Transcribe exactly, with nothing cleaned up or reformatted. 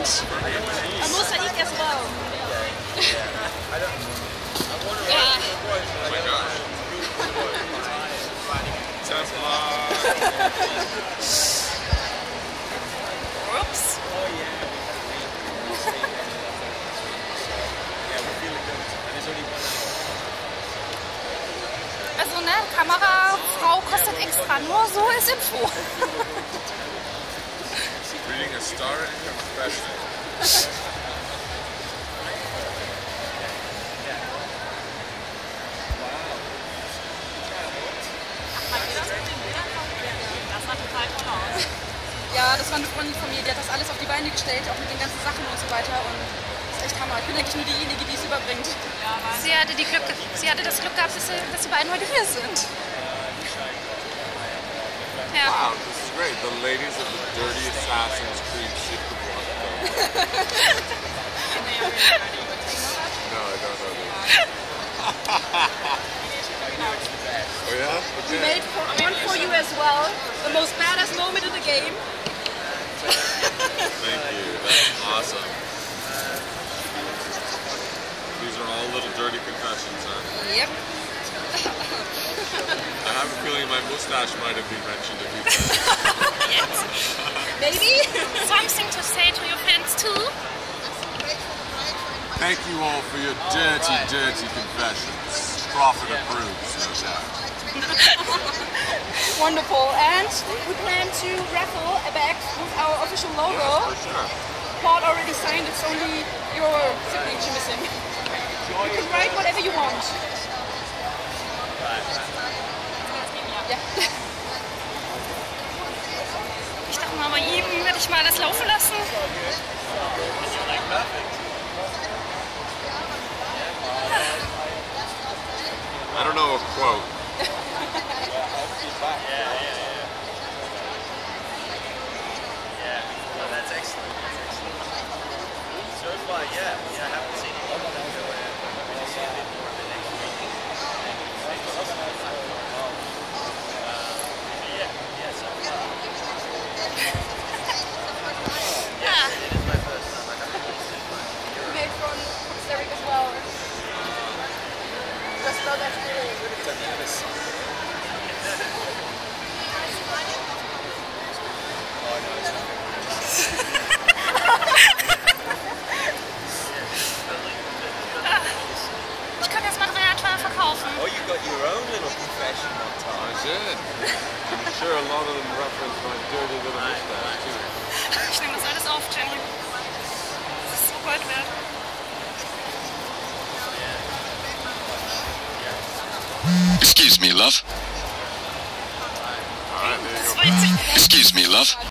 and Rosa eat as well. Yeah. Oh my gosh. Oops. Also ne, Kamerafrau kostet extra, nur so ist Info. Reading a star in confession. Ja, das war eine Freundin von mir, die hat das alles auf die Beine gestellt, auch mit den ganzen Sachen und so weiter. Und das ist echt Hammer. Ich bin eigentlich nur diejenige, die es überbringt. Sie hatte, die Glück, sie hatte das Glück gehabt, dass, sie, dass die beiden heute hier sind. Ja. Wow, this is great. The ladies of the Dirty Assassin's Creed ship the blood. No, I don't know this. Oh yeah? We made for, one for you as well. The most badass moment in the game. Thank you. That's awesome. These are all little dirty confessions, huh? Yep. I have a feeling my mustache might have been mentioned a few times. Yes. Maybe? Something to say to your fans too? Thank you all for your dirty, dirty confessions. Prophet approves, no doubt. Wonderful. And we plan to raffle a bag with our official logo. Yes, for sure. Paul already signed, it's only your signature missing. You can write whatever you want. Ja. Ich dachte mal, bei ihm werde ich mal das laufen lassen. I don't know a quote. Yeah, yeah, I haven't seen it. We'll see a bit more of it next week. Yeah, yeah, so far. Yeah, it is my first time. I haven't really seen it. We made from Derek as well. Just know that's really good. Oh, no, it's not. Ich könnte jetzt Material verkaufen. Oh, you got your own little confession one time. I did. I'm sure a lot of them reference my dirty little mustache too. Ich nehme das alles auf, Jenny. Das ist so Gold wert. Excuse me, love. All right, there you go. Das war jetzt Excuse me, love.